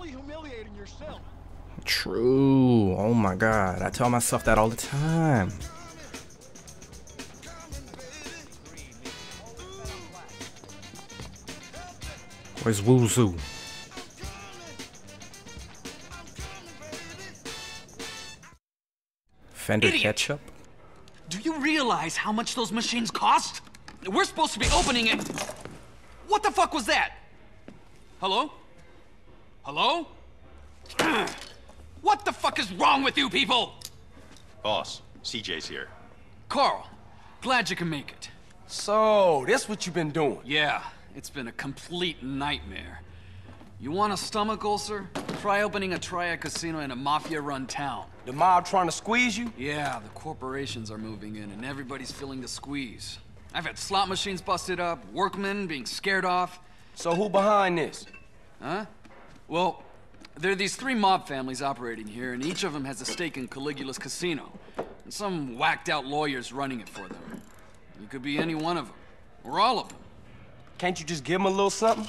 only humiliating yourself. True. Oh my god. I tell myself that all the time. Where's Wuzu? Fender Idiot. ketchup? Do you realize how much those machines cost? We're supposed to be opening it. What the fuck was that? Hello? Hello? What the fuck is wrong with you people? Boss, CJ's here. Carl, glad you can make it. So, that's what you've been doing. Yeah, it's been a complete nightmare. You want a stomach ulcer? Try opening a Triad casino in a mafia-run town. The mob trying to squeeze you? Yeah, the corporations are moving in and everybody's feeling the squeeze. I've had slot machines busted up, workmen being scared off. So who behind this? Huh? Well, there are these 3 mob families operating here, and each of them has a stake in Caligula's casino. And some whacked-out lawyer's running it for them. You could be any one of them, or all of them. Can't you just give them a little something?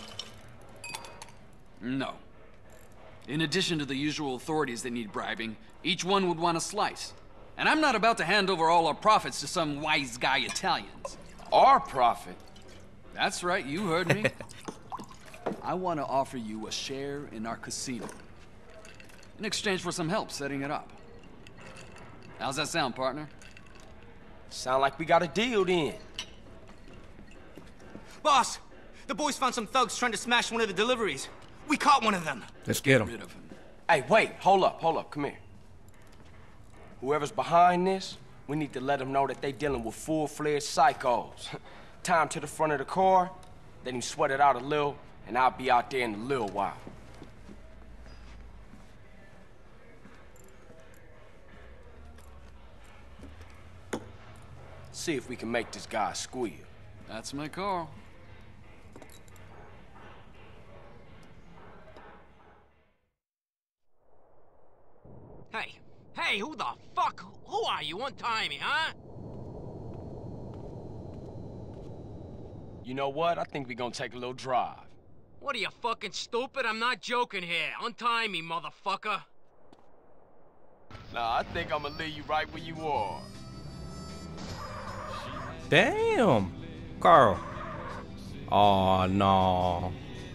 No. In addition to the usual authorities that need bribing, each one would want a slice. And I'm not about to hand over all our profits to some wise guy Italians. Our profit? That's right, you heard me. I want to offer you a share in our casino. In exchange for some help setting it up. How's that sound, partner? Sound like we got a deal then. Boss, the boys found some thugs trying to smash one of the deliveries. We caught one of them. Let's get Rid him. of him. Hey, wait, hold up, come here. Whoever's behind this, we need to let them know that they dealing with full-fledged psychos. Tie him to the front of the car, let him sweat it out a little, and I'll be out there in a little while. See if we can make this guy squeal. That's my Carl. Hey, who the fuck? Who are you? Untie me, huh? You know what? I think we're gonna take a little drive. What are you, fucking stupid? I'm not joking here. Untie me, motherfucker. Nah, I think I'm gonna leave you right where you are. Damn. Carl. Oh no.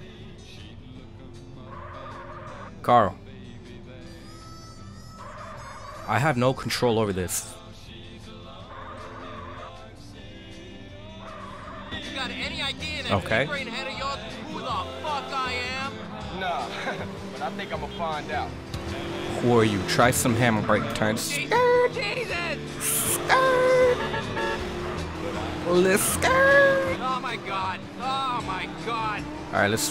Carl. I have no control over this. You got any idea that Okay. brain head of yours who the fuck I am? Nah, but I think I'm gonna find out. Who are you? Try some hammer break turns. Jesus! Let's skirt. Oh my god! Oh my god! All right,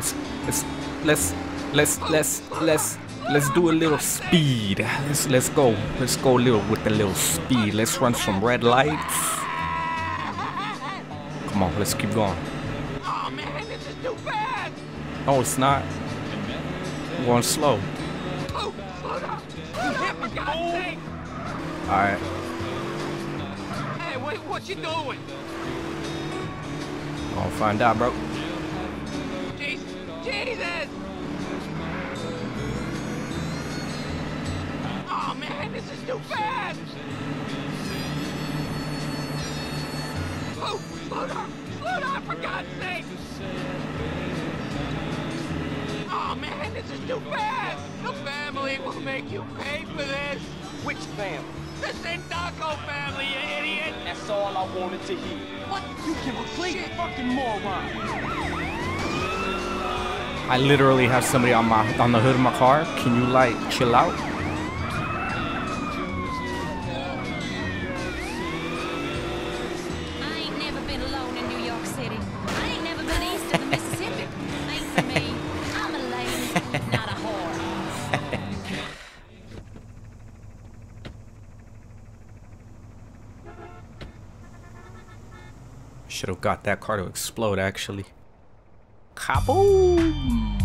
let's do a little speed. Let's go a little with a little speed. Let's run some red lights. Come on, let's keep going. Oh man, this is too fast! No, it's not. We're going slow. Oh, slow down! For God's sake! All right. Hey, what you doing? Gonna find out, bro. Jesus! Oh man, this is too fast! Oh, slow down, for God's sake! Oh man, this is too fast! The family will make you pay for this! Which family? The Sindaco family, you idiot! That's all I wanted to hear. What? You complete fucking moron. I literally have somebody on the hood of my car. Can you like chill out? I ain't never been alone in New York City. I ain't never been east of the Mississippi. Ain't for me. I'm a lady, not a whore. Should have got that car to explode actually. Kaboom!